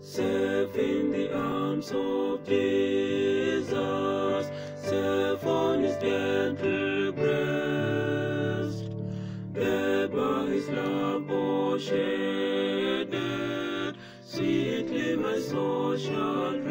safe in the arms of Jesus, safe on his gentle breast. There by his love was shed, sweetly my soul shall